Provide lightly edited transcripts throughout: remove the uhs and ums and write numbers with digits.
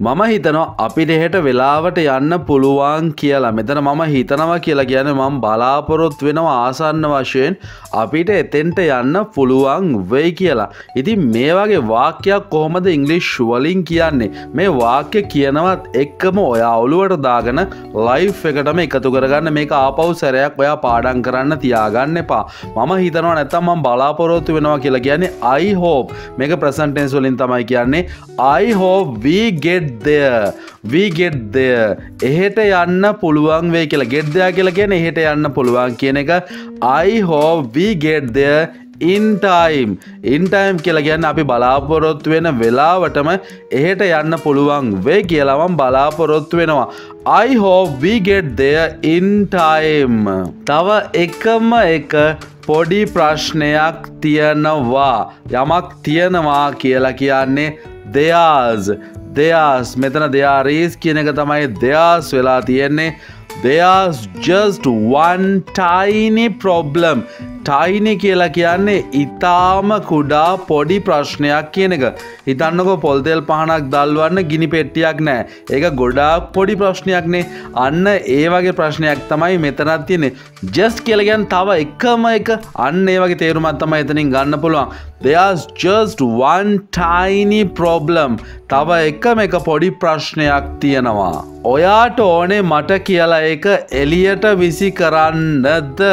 මම හිතනවා අපිට හෙට වෙලාවට යන්න පුළුවන් කියලා. මෙතන මම හිතනවා කියලා කියන්නේ මම බලාපොරොත්තු වෙනවා ආසන්න වශයෙන් අපිට එතෙන්ට යන්න පුළුවන් වෙයි කියලා. ඉතින් මේ වගේ වාක්‍යයක් කොහොමද ඉංග්‍රීසි වලින් කියන්නේ? මේ වාක්‍ය කියනවත් එක්කම ඔයා ඔළුවට දාගෙන ලයිව් එකටම එකතු කරගන්න. මේක ආපහු සැරයක් ඔයා පාඩම් කරන්න තියාගන්න එපා. මම හිතනවා නැත්තම් මම බලාපොරොත්තු වෙනවා කියලා කියන්නේ I hope. මේක present tense වලින් තමයි කියන්නේ I hope we get there එහෙට යන්න පුළුවන් වෙයි කියලා. get there කියලා කියන්නේ එහෙට යන්න පුළුවන් කියන එක. I hope we get there in time කියලා කියන්නේ අපි බලාපොරොත්තු වෙන වෙලාවටම එහෙට යන්න පුළුවන් වෙයි කියලා මම බලාපොරොත්තු වෙනවා. I hope we get there in time. තව එකම එක පොඩි ප්‍රශ්නයක් තියෙනවා. යමක් තියෙනවා කියලා කියන්නේ there's මෙතන there is කියන එක තමයි there's වෙලා තියෙන්නේ. There's just one tiny problem. tiny කියලා කියන්නේ ඊටාම කුඩා පොඩි ප්‍රශ්නයක් කියන එක. හිතන්නකෝ පොල් තෙල් පහනක් දැල්වන්න ගිනි පෙට්ටියක් නැහැ. ඒක ගොඩාක් පොඩි ප්‍රශ්නයක් නේ. අන්න ඒ වගේ ප්‍රශ්නයක් තමයි මෙතනත් තියෙන්නේ. just කියලා කියන්නේ තව එකම එක. අන්න ඒ වගේ තේරුමක් තමයි එතනින් ගන්න පුළුවන්. There's just one tiny problem. තව එකම එක පොඩි ප්‍රශ්නයක් තියෙනවා. ඔයාට ඕනේ මට කියලා ඒක එලියට විසි කරන්නද?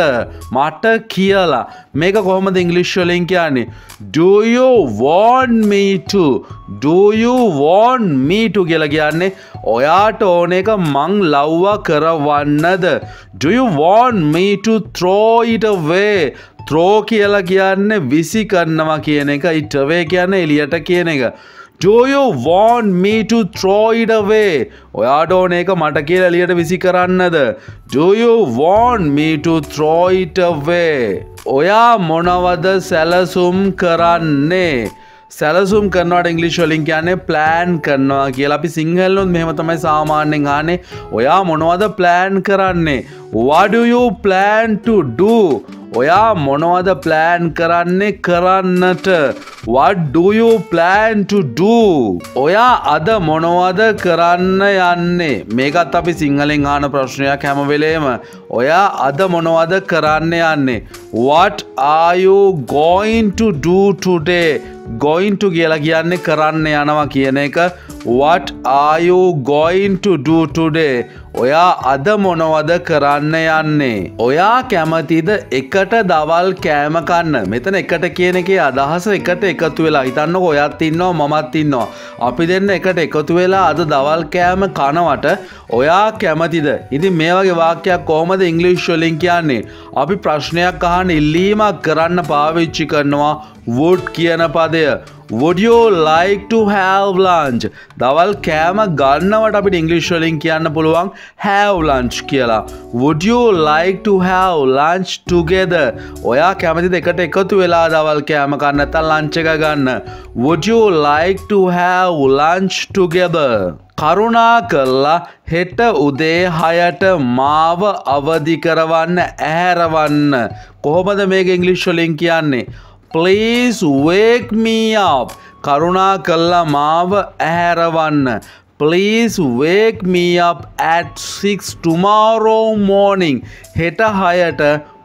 මට කියලා. මේක කොහොමද ඉංග්‍රීසි වලින් කියන්නේ? Do you want me to? Do you want me to කියලා කියන්නේ ඔයාට ඕන එක මං ලව්වා කරවන්නද? Do you want me to throw it away? throw කියලා කියන්නේ විසි කරනවා කියන එක. it away කියන්නේ එලියට කියන එක. Do you want me to throw it away? ඔයාට ඕන එක මට කියලා එලියට විසි කරන්නද? Do you want me to throw it away? ඔයා මොනවද සැලසුම් කරන්නේ? සැලසුම් කරනවට ඉංග්‍රීසි වලින් කියන්නේ plan කරනවා කියලා. අපි සිංහලෙන් මෙහෙම තමයි සාමාන්‍යයෙන් අහන්නේ. ඔයා මොනවද plan කරන්නේ? What do you plan to do? ඔයා මොනවද plan කරන්නේ කරන්නට? What do you plan to do? ඔයා අද මොනවද කරන්න යන්නේ? මේකත් අපි සිංහලෙන් අහන ප්‍රශ්නයක් හැම වෙලේම. ඔයා අද මොනවද කරන්න යන්නේ? What are you going to do today? going to කියලා කියන්නේ කරන්න යනවා කියන එක. What are you going to do today? ඔයා අද මොනවද කරන්න යන්නේ? ඔයා කැමතිද එකට දවල් කෑම කන්න? මෙතන එකට කියන එකේ අදහස එකට එකතු වෙලා. හිතන්නකෝ ඔයත් ඉන්නවා මමත් ඉන්නවා. අපි දෙන්න එකට එකතු වෙලා අද දවල් කෑම කනවට ඔයා කැමතිද? ඉතින් මේ වගේ වාක්‍යයක් කොහොමද ඉංග්‍රීසි වලින් කියන්නේ? අපි ප්‍රශ්නයක් අහන්න ඉල්ලීමක් කරන්න පාවිච්චි කරනවා would කියන පදය. Would you like to have lunch? දවල් කෑම ගන්නවට අපිට ඉංග්‍රීසි වලින් කියන්න පුළුවන් have lunch කියලා. Would you like to have lunch together? ඔයා කැමතිද එකට එකතු වෙලා දවල් කෑම කන්න නැත්නම් lunch එක ගන්න? Would you like to have lunch together? කරුණා කරලා හෙට උදේ 6ට මාව අවදි කරවන්න ඇහැරවන්න. කොහොමද මේක ඉංග්‍රීසි වලින් කියන්නේ? Please wake me up. කරුණා කරලා මාව ඇහැරවන්න. Please wake me up at 6 tomorrow morning. හෙට 6ට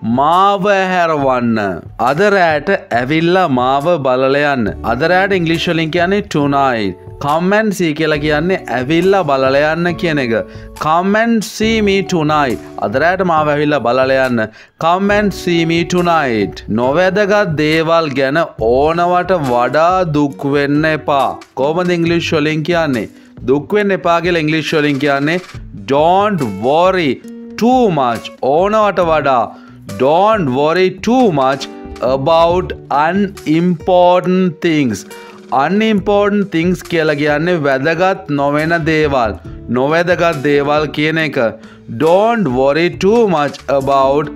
මාව ඇහැරවන්න. අද රැට ඇවිල්ලා මාව බලලා යන්න. අද රැට ඉංග්‍රීසි වලින් කියන්නේ tonight. Come and see කියලා කියන්නේ ඇවිල්ලා බලලා යන්න කියන එක. Come and see me tonight. අද රැට මාව ඇවිල්ලා බලලා යන්න. Come and see me tonight. නොවැදගත් දේවල් ගැන ඕනවට වඩා දුක් වෙන්න එපා. කොහොමද ඉංග්‍රීසි වලින් කියන්නේ? දුක් වෙන්න එපා කියලා ඉංග්‍රීසි වලින් කියන්නේ don't worry too much. ඕනවට වඩා don't worry too much about unimportant things. unimportant things කියලා කියන්නේ වැදගත් නොවන දේවල්. නොවැදගත් දේවල් කියන එක. Don't worry too much about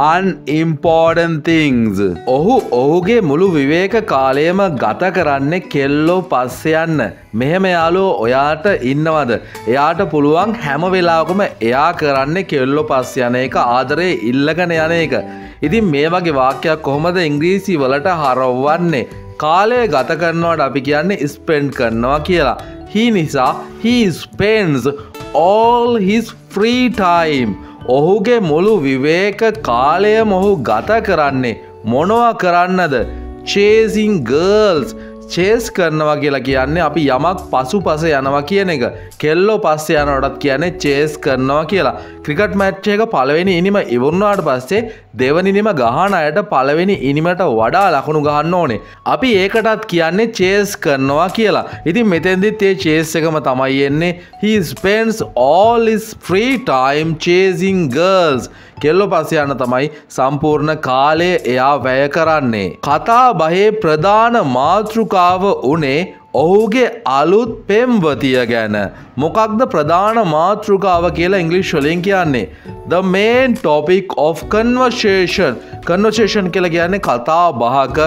unimportant things. ඔහුගේ මුළු විවේක කාලයම ගත කරන්නේ කෙල්ලෝ පස්සේ යන්න. මෙහෙම යාළුවෝ ඔයාට ඉන්නවද? එයාට පුළුවන් හැම වෙලාවකම එයා කරන්නේ කෙල්ලෝ පස්සේ යන එක, ආදරේ ඉල්ලගෙන යන එක. ඉතින් මේ වගේ වාක්‍යයක් කොහොමද ඉංග්‍රීසි වලට හරවන්නේ? කාලය ගත කරනවට අපි කියන්නේ ස්පෙන්ඩ් කරනවා කියලා. he නිසා he spends all his free time. ඔහුගේ මුළු විවේක කාලයම ඔහු ගත කරන්නේ මොනවා කරන්නද? chasing girls. චේස් කරනවා කියලා කියන්නේ අපි යමක් පසුපස යනවා කියන එක. කෙල්ලෝ පස්සේ යනකොටත් කියන්නේ චේස් කරනවා කියලා. ක්‍රිකට් මැච් එක පළවෙනි ඉනිම ඉවරුනාට පස්සේ දෙවෙනි ඉනිම ගහන අයට පළවෙනි ඉනිමට වඩා ලකුණු ගහන්න ඕනේ. අපි ඒකටත් කියන්නේ චේස් කරනවා කියලා. ඉතින් මෙතෙන්දිත් මේ චේස් එකම තමයි එන්නේ. He spends all his free time chasing girls. කෙල්ලෝ පස්සේ යන තමයි සම්පූර්ණ කාලය එයා වැය කරන්නේ. කතා බහේ ප්‍රධාන මාතෘකාව උනේ ඔහුගේ අලුත් පෙම්වතිය ගැන. මොකක්ද ප්‍රධාන මාතෘකාව කියලා ඉංග්‍රීසි වලින් කියන්නේ? The main topic of conversation. Conversation කියලා කියන්නේ කතා බහක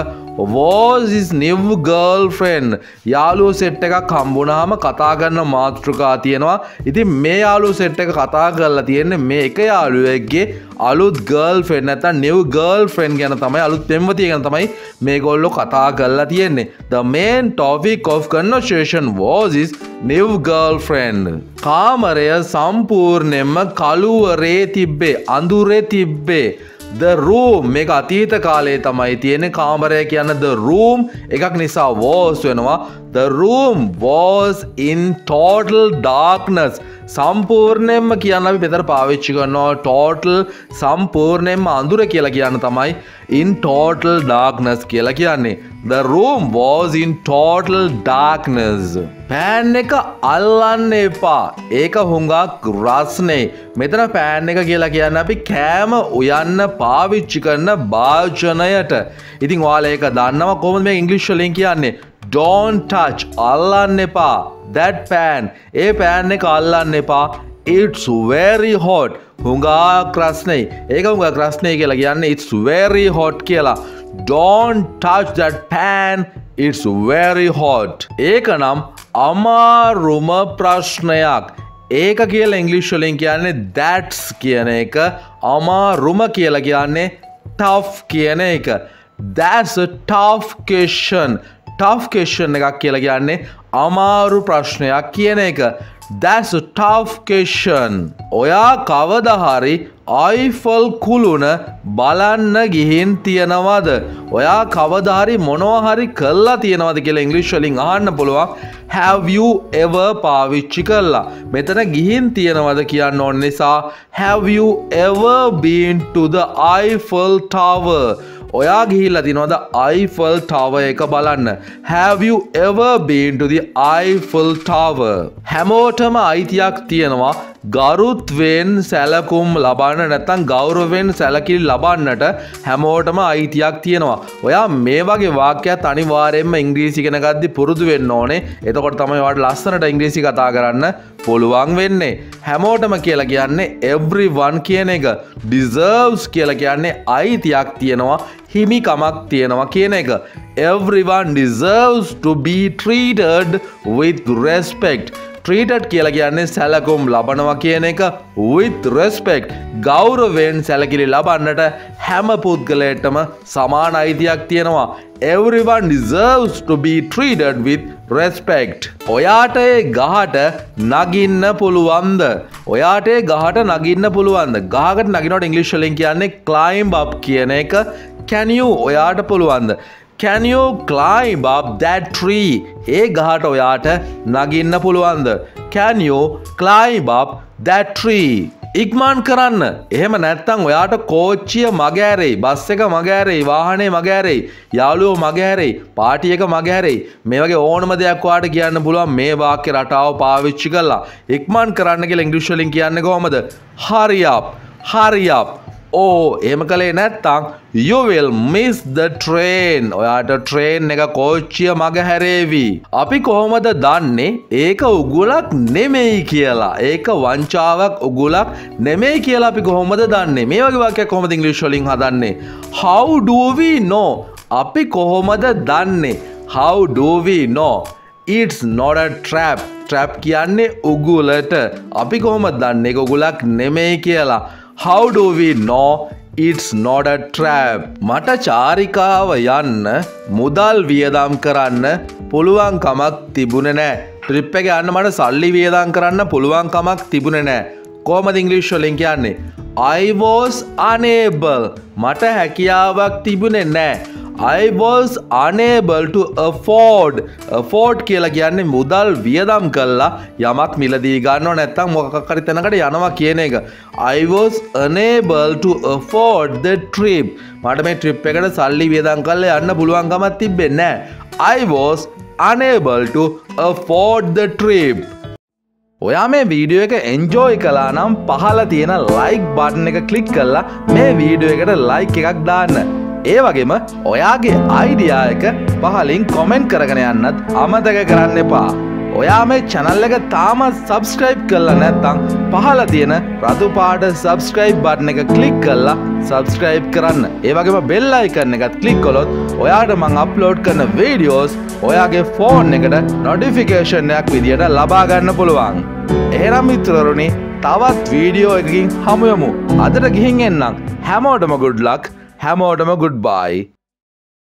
was his new girlfriend. යාළුවෝ සෙට් එකක් හම්බුනහම කතා කරන මාතෘකා තියෙනවා. ඉතින් මේ යාළුවෝ සෙට් එක කතා කරලා තියෙන්නේ මේ එක යාළුවෙක්ගේ අලුත් girlfriend නැත්නම් new girlfriend ගැන තමයි, අලුත් පෙම්වතිය ගැන තමයි මේගොල්ලෝ කතා කරලා තියෙන්නේ. The main topic of conversation was his new girlfriend. කාමරය සම්පූර්ණයෙන්ම කළුවරේ තිබ්බේ, අඳුරේ තිබ්බේ. The room මේක අතීත කාලයේ තමයි තියෙන්නේ. කාමරය කියන්නේ the room එකක් නිසා was වෙනවා. The room was in total darkness. සම්පූර්ණයෙන්ම කියන අපි මෙතන පාවිච්චි කරනවා total, සම්පූර්ණයෙන්ම අඳුර කියලා කියන තමයි in total darkness කියලා කියන්නේ. The room was in total darkness. පෑන් එක අල්ලන්න එපා. ඒක හුඟක් රස්නේ. මෙතන පෑන් එක කියලා කියන්නේ අපි කෑම උයන්න පාවිච්චි කරන භාජනයට. ඉතින් ඔයාලා ඒක දන්නවා කොහොමද මේ ඉංග්‍රීසි වලින් කියන්නේ? Don't touch. අල්ලන්න එපා. That pan. ඒ pan එක අල්ලන්න එපා. It's very hot. හුඟක් රස්නේ. ඒක හුඟක් රස්නේ කියලා කියන්නේ it's very hot කියලා. Don't touch that pan. It's very hot. ඒක නම් අමාරුම ප්‍රශ්නයක්. ඒක කියලා ඉංග්‍රීසි වලින් කියන්නේ that's කියන එක. අමාරුම කියලා කියන්නේ tough කියන එක. That's a tough question. tough question එකක් කියලා කියන්නේ අමාරු ප්‍රශ්නයක් කියන එක. That's a tough question. ඔයා කවදා හරි අයිෆල් කුළුණ බලන්න ගිහින් තියනවද? ඔයා කවදා හරි මොනවා හරි කළා තියනවද කියලා ඉංග්‍රීසි වලින් අහන්න පුළුවන්. Have you ever පාවිච්චි කළා? මෙතන ගිහින් තියනවද කියන්න ඕන නිසා have you ever been to the Eiffel Tower? ඔයා ගිහිල්ලා තිනවද Eiffel Tower එක බලන්න? Have you ever been to the Eiffel Tower? හැමෝටම අයිතියක් තියෙනවා ගරුත්වෙන් සැලකුම් ලබන්න, නැත්නම් ගෞරවයෙන් සැලකිලි ලබන්නට හැමෝටම අයිතියක් තියෙනවා. ඔයා මේ වගේ වාක්‍යයක් අනිවාර්යයෙන්ම ඉංග්‍රීසි ඉගෙන ගද්දි පුරුදු වෙන්න ඕනේ. එතකොට තමයි ඔයාලට ලස්සනට ඉංග්‍රීසි කතා කරන්න පුළුවන් වෙන්නේ. හැමෝටම කියලා කියන්නේ everyone කියන එක. deserves කියලා කියන්නේ අයිතියක් තියෙනවා, හිමිකමක් තියෙනවා කියන එක. Everyone deserves to be treated with respect. treated කියලා කියන්නේ සැලකුම් ලබනවා කියන එක. with respect ගෞරවයෙන් සැලකිලි ලබන්නට හැම පුද්ගලයෙක්ටම සමාන අයිතියක් තියෙනවා. Everyone deserves to be treated with respect. ඔයාට ඒ ගහට නගින්න පුළුවන්ද? ඔයාට ඒ ගහට නගින්න පුළුවන්ද? ගහකට නගිනකොට ඉංග්‍රීසි වලින් කියන්නේ climb up කියන එක. Can you ඔයාට පුළුවන්ද? Can you climb up that tree? ඒ ගහට ඔයාට නගින්න පුළුවන්ද? Can you climb up that tree? ඉක්මන් කරන්න. එහෙම නැත්නම් ඔයාට කෝච්චිය මග ඇරෙයි, බස් එක මග ඇරෙයි, වාහනේ මග ඇරෙයි, යාළුවෝ මග ඇරෙයි, පාටි එක මග ඇරෙයි. මේ වගේ ඕනම දෙයක් ඔයාට කියන්න පුළුවන් මේ වාක්‍ය රටාව පාවිච්චි කරලා. ඉක්මන් කරන්න කියලා ඉංග්‍රීසි වලින් කියන්නේ කොහමද? Hurry up. Hurry up. එහෙම කළේ නැත්තම් you will miss the train. ඔයාට train එක කෝච්චිය මග හැරේවි. අපි කොහොමද දන්නේ ඒක උගුලක් නෙමෙයි කියලා? ඒක වංචාවක්, උගුලක් නෙමෙයි කියලා අපි කොහොමද දන්නේ? මේ වගේ වාක්‍යයක් කොහොමද ඉංග්‍රීසි වලින් හදන්නේ? How do we know? අපි කොහොමද දන්නේ? How do we know? It's not a trap. Trap කියන්නේ උගුලට. අපි කොහොමද දන්නේ ඒක උගුලක් නෙමෙයි කියලා? How do we know it's not a trap? මට චාරිකාව යන්න මුදල් වියදම් කරන්න පුළුවන් කමක් තිබුණේ නැහැ. ට්‍රිප් එක යන්න මට සල්ලි වියදම් කරන්න පුළුවන් කමක් තිබුණේ නැහැ. කොහමද ඉංග්‍රීසි වලින් කියන්නේ? I was unable. මට හැකියාවක් තිබුණේ නැහැ. I was unable to afford කියලා කියන්නේ මුදල් වියදම් කළා යමක් මිලදී ගන්නව නැත්නම් මොකක් හරි තැනකට යනවා කියන එක. I was unable to afford the trip. මට මේ ට්‍රිප් එකට සල්ලි වියදම් කරලා යන්න පුළුවන් කමක් තිබෙන්නේ නැහැ. I was unable to afford the trip. ඔයා මේ වීඩියෝ එක එන්ජොයි කළා නම් පහළ තියෙන like button එක click කරලා මේ වීඩියෝ එකට like එකක් දාන්න. ඒ වගේම ඔයාගේ අයිඩියා එක පහලින් කොමෙන්ට් කරගෙන යන්නත් අමතක කරන්න එපා. ඔයා මේ channel එක තාමත් subscribe කරලා නැත්නම් පහළ තියෙන රතු පාට subscribe button එක click කරලා subscribe කරන්න. ඒ වගේම bell icon එකත් click කළොත් ඔයාට මම upload කරන videos ඔයාගේ phone එකට notification එකක් විදියට ලබා ගන්න පුළුවන්. එහෙනම් මිත්‍රවරුනි තවත් වීඩියෝ එකකින් හමු යමු. අදට ගිහින් එන්නම්. හැමෝටම good luck. හැමෝටම goodbye.